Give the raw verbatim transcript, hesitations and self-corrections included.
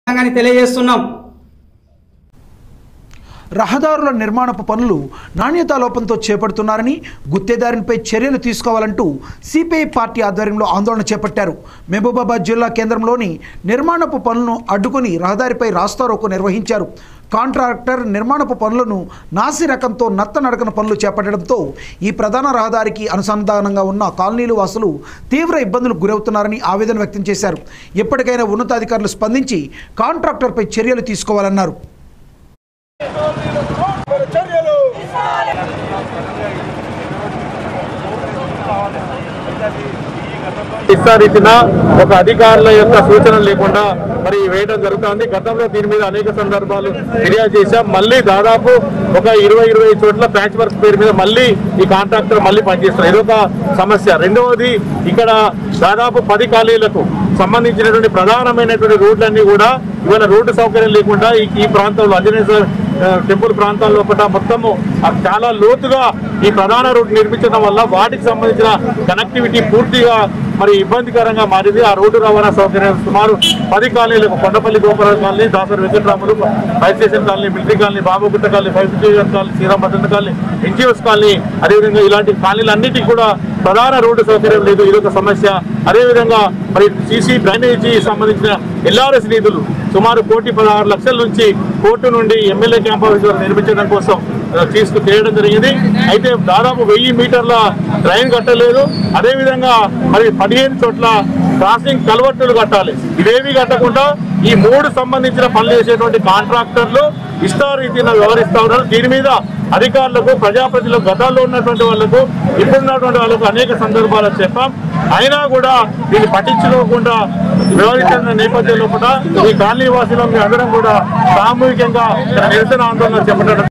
తెలియజేస్తున్నాం. రహదారుల నిర్మాణపు పనులు నాణ్యతా లోపంతో చేపడుతున్నారని, గుత్తేదారునిపై చర్యలు తీసుకోవాలంటూ సిపిఐ పార్టీ ఆధ్వర్యంలో ఆందోళన చేపట్టారు. మహబూబాబాద్ జిల్లా కేంద్రంలోని నిర్మాణపు పనులను అడ్డుకుని రహదారిపై రాస్తారోకో నిర్వహించారు. కాంట్రాక్టర్ నిర్మాణపు పనులను నాసి రకంతో నత్త నడకన పనులు చేపట్టడంతో ఈ ప్రధాన రహదారికి అనుసంధానంగా ఉన్న కాలనీలు వాసులు తీవ్ర ఇబ్బందులకు గురవుతున్నారని ఆవేదన వ్యక్తం చేశారు. ఎప్పటికైనా ఉన్నతాధికారులు స్పందించి కాంట్రాక్టర్పై చర్యలు తీసుకోవాలన్నారు. ఇస్తారీతిన ఒక అధికారుల యొక్క సూచన లేకుండా మరి వేయడం జరుగుతుంది. గతంలో దీని మీద అనేక సందర్భాలు ఫిర్యాదు చేశాం. మళ్ళీ దాదాపు ఒక ఇరవై ఇరవై చోట్ల ప్యాచ్ వర్క్ పేరు మీద మళ్ళీ ఈ కాంట్రాక్టర్ మళ్ళీ పనిచేస్తున్నారు. ఇదొక సమస్య. రెండవది, ఇక్కడ దాదాపు పది కాలనీలకు సంబంధించినటువంటి ప్రధానమైనటువంటి రోడ్లన్నీ కూడా ఇవాళ రోడ్డు సౌకర్యం లేకుండా ఈ ప్రాంతంలో ఆంజనేయ టెంపుల్ ప్రాంతాల్లో ఒకట మొత్తము చాలా లోతుగా ఈ ప్రధాన రోడ్డు నిర్మించడం వల్ల వాటికి సంబంధించిన కనెక్టివిటీ పూర్తిగా మరి ఇబ్బందికరంగా మారింది. ఆ రోడ్డు రవాణా సౌకర్యం సుమారు పది కాలనీలకు, Kondapalli Gopura colony, Dasari Venkataramulu, fire station colony, military colony, Babugutta colony, fire station colony, Sriram Bhadrata colony, NGOs colony, అదేవిధంగా ఇలాంటి కాలనీలన్నిటికీ కూడా ప్రధాన రోడ్డు సౌకర్యం లేదు. ఇదొక సమస్య. అదేవిధంగా మరి సీసీ డ్రైనేజీ సంబంధించిన ఎల్ఆర్ఎస్ నిధులు సుమారు కోటి పదహారు లక్షల నుంచి కోర్టు నుండి ఎమ్మెల్యే క్యాంప్ ఆఫీస్ నిర్మించడం కోసం తీసుకు చేయడం జరిగింది. అయితే దాదాపు వెయ్యి మీటర్ల డ్రైన్ కట్టలేదు. అదేవిధంగా మరి పదిహేను చోట్ల క్రాసింగ్ కల్వర్టులు కట్టాలి. ఇవేవి కట్టకుండా ఈ మూడు సంబంధించిన పనులు చేసేటువంటి కాంట్రాక్టర్లు ఇష్టారీతిన వ్యవహరిస్తూ ఉన్నారు. దీని మీద అధికారులకు, ప్రజాప్రతినిధులకు, గతాల్లో ఉన్నటువంటి వాళ్లకు, ఇప్పుడున్నటువంటి వాళ్ళకు అనేక సందర్భాలు చెప్పాం. అయినా కూడా దీన్ని పట్టించుకోకుండా వ్యవహరిస్తున్న నేపథ్యంలో కూడా ఈ కాలనీ వాసులు అందరం కూడా సామూహికంగా నిరసన ఆందోళన చేపట్టడం